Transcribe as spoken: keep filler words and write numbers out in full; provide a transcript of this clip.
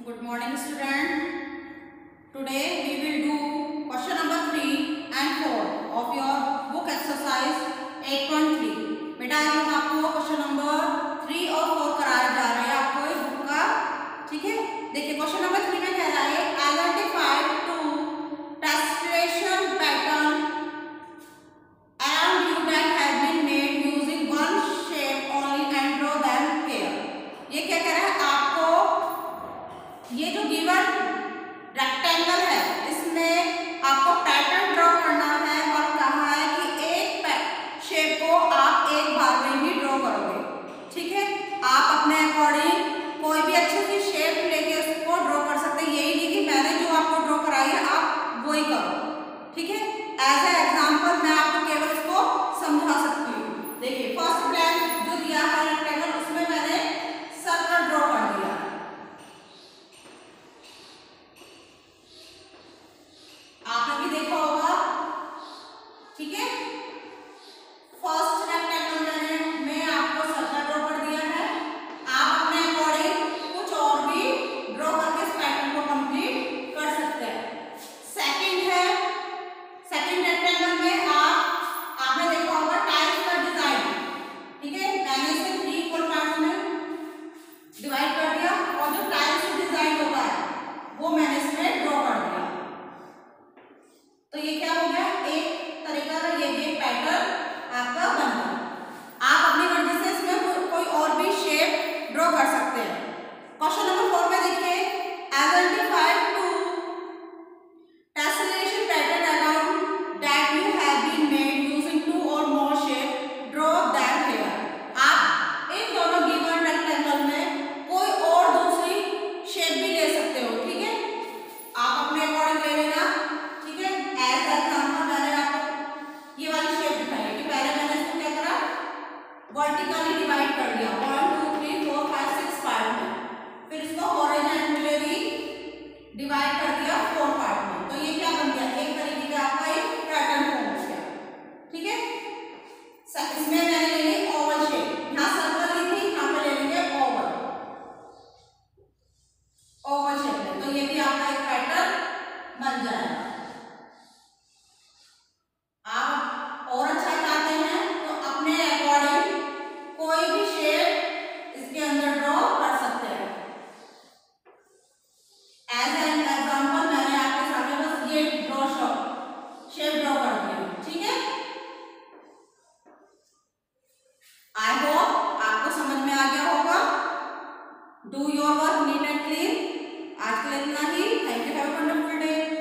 Good morning, student. Today we will do question number three and four of your book exercise eight point three. बेटा आज हम आपको question number three और four कराए जा रहे हैं आपको इस बुक का, ठीक है। देखिए क्वेश्चन नंबर थ्री में कह रहा है identify two tessellation pattern around you that has been made using one shape only and draw them here. ये क्या कह रहा है आपको, ये जो गिवन रेक्टेंगल है इसमें आपको पैटर्न ड्रॉ करना है और कहा है कि एक शेप को आप एक बार में ही ड्रॉ करोगे, ठीक है। आप अपने अकॉर्डिंग कोई भी अच्छी सी शेप लेके उसको ड्रॉ कर सकते हैं, यही नहीं कि मैंने जो आपको ड्रॉ कराई है आप वही करो, ठीक है। एज ए एग्जाम्पल मैं आपको केवल इसको समझा सकती हूँ। देखिए फर्स्ट प्लान जो दिया है रेक्टेंगल, उसमें मैंने सर्कल ड्रॉ कर दिया, आपने भी देखा होगा, ठीक है। फर्स्ट रेक्टेंगल मैंने मैं आपको सर्कल ड्रॉ कर दिया है, आप अपने अकॉर्डिंग कुछ और भी ड्रॉ करके इस पैटर्न को कंप्लीट कर सकते हैं। सेकंड है, सेकंड रेक्टेंगल में आप आपने देखा होगा टाइल्स का डिजाइन, ठीक है। मैंने इसे थ्री इक्वल पार्ट्स में डिवाइड कर दिया और जो टाइल्स का डिजाइन होता है वो मैंने इसमें ड्रॉ कर दिया। तो ये क्या हो गया, एक तरीका का ये भी पैटर्न आपका बन गया। आप अपनी मर्जी से इसमें कोई और भी शेप ड्रॉ कर सकते हैं। क्वेश्चन नंबर फोर में देखिए identify two tessellation pattern around that you have been made using two or more shape, draw that here. आप इन दोनों गिवन रेक्टेंगल में कोई और दूसरी शेप भी ले सकते हो, ठीक है। आप अपने अकॉर्डिंग ले लेना, ठीक है। एज एग्जाम्पल मैंने आपको ये वाली शेप दिखाई है कि पहले मैंने इसको क्या करा, वर्टिकली डिवाइड कर दिया one two three four five six part में, फिर इसको हॉरिजॉन्टली डिवाइड कर दिया फोर पार्ट में। तो ये क्या बन गया, एक तरीके का आपका एक पैटर्न फॉर्म हो गया, ठीक है। इसमें मैंने ले ली ओवल शेप, यहाँ सर्कल ली थी, यहाँ पे ले लेंगे ओवल ओवल शेप में। तो ये भी आपका एक पैटर्न बन जाएगा। आप और अच्छा चाहते हैं तो अपने अकॉर्डिंग कोई भी शेप इसके अंदर ड्रॉ कर सकते हैं। एज एन एग्जाम्पल मैंने आपके सामने बस ये ड्रॉ शेप ड्रॉ कर दिया, ठीक है। आई होप आपको समझ में आ गया होगा। Do your work neat and clean. आज के लिए इतना ही। Thank you, have a wonderful day.